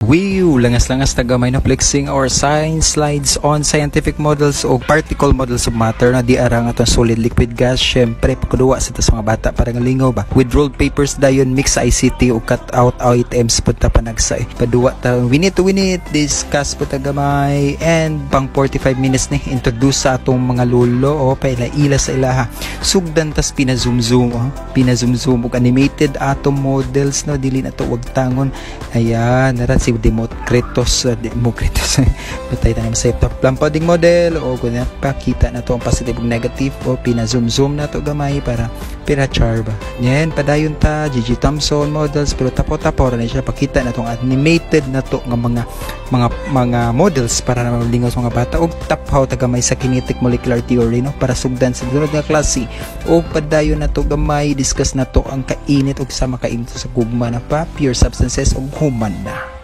Wiw, langas-langas tagamay na flexing or science slides on scientific models o particle models of matter na di arang atong solid liquid gas. Syempre pagkuduwa sa tas mga bata para ngalingaw ba with rolled papers dayon mix ICT o cut out items punta panagsay paduwa ta we need discuss po tagamay and pang 45 minutes ni introduce sa atong mga lolo o paila-ila sa ilaha sugdan tas pina-zoom og animated atom models no dili na to wag tangon. Ayan narat si Democritus batay na sa lampoding model o kunya pakita na to ang positive ug negative o pina-zoom na to gamay para char ba. Yan padayon ta Gigi Thompson models pero tapo-tapo na siya pakita na tong animated na to nga mga models para na malingaw sa mga bata og taphaw ta gamay sa kinetic molecular theory no para sugdan sa sunod nga klase og padayon na to gamay discuss na to ang kainit og sa makainit sa gugma na pa pure substances og human na.